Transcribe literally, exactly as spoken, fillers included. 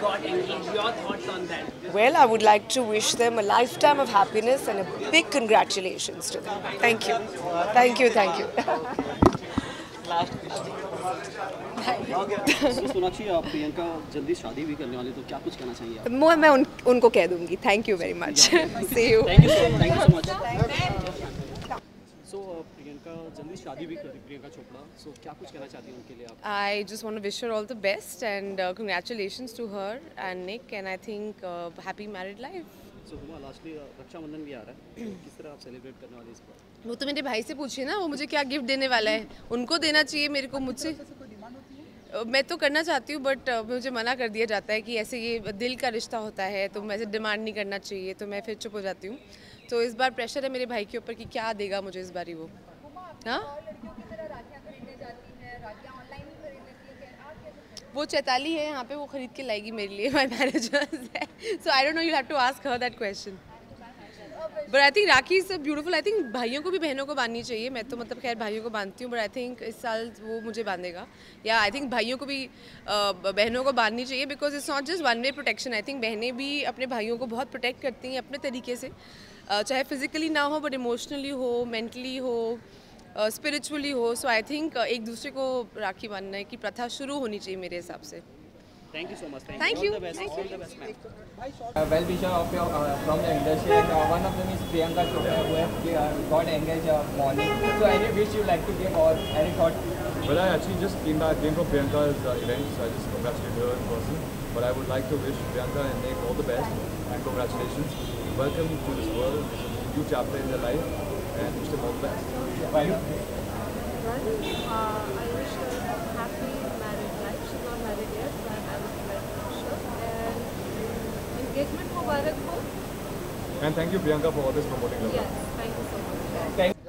got engaged. Your thoughts on that? Well, I would like to wish them a lifetime of happiness and a big congratulations to them. Thank you. Thank you, thank you. Last question. Sonakshi, आप प्रियंका जल्दी शादी भी करने वाली, तो क्या कुछ कहना चाहिए आप? मैं मैं उन, उनको कह दूंगी। Thank you very much. See you. Thank you thank you so much. So Priyanka जल्दी शादी भी कर रही, प्रियंका चोपड़ा, सो क्या कुछ कहना चाहती हैं उनके लिए आप? I just want to wish her all the best and uh, congratulations to her and Nick, and I think uh, happy married life. सो हुआ लास्टली रक्षाबंधन भी आ रहा है, किस तरह आप सेलिब्रेट करने वाले इस बार? वो तो मेरे भाई से पूछिए ना, वो मुझे क्या गिफ्ट देने वाला है। उनको देना चाहिए, मेरे को मुझसे। मैं तो करना चाहती हूँ बट मुझे मना कर दिया जाता है कि ऐसे ये दिल का रिश्ता होता है तो मैं ऐसे डिमांड नहीं करना चाहिए, तो मैं फिर चुप हो जाती हूँ। तो इस बार प्रेशर है मेरे भाई के ऊपर कि क्या देगा मुझे इस बार ही वो। हाँ, वो चैताली है यहाँ पे, वो खरीद के लाएगी मेरे लिए। माय मैरिज है, so I don't know, you have to ask her that question. But I think rakhi is beautiful. I think भाइयों को भी बहनों को बांधनी चाहिए। मैं तो मतलब खैर भाइयों को बांधती हूँ, बट आई थिंक इस साल वो मुझे बांधेगा। या आई थिंक भाइयों को भी बहनों को बांधनी चाहिए, because it's not just one way protection. I think बहनें भी अपने भाइयों को बहुत प्रोटेक्ट करती हैं अपने तरीके से, चाहे फिजिकली ना हो बट इमोशनली हो, मेंटली हो, स्पिरिचुअली uh, हो। सो आई थिंक एक दूसरे को राखी बांधने की प्रथा शुरू होनी चाहिए मेरे हिसाब से। Thank you so much. Thank you. All the best ma'am. Well wisher of your uh, from the industry, and uh, one of them is Priyanka Chopra, who has uh, got engaged uh, morning. So any wish you like to give or any thought? Well, I actually just came back, came from Priyanka's uh, event, so I just congratulated her in person. But I would like to wish Priyanka and Nick all the best and congratulations. Welcome to this world. This is a new chapter in their life, and wish them all the best. Why you? Well, uh, I wish her a happy married life. She's not married yet, but I would like to wish her. And engagement Mubarak ho. And thank you, Priyanka, for always promoting love. Yes, thank you so much. Thank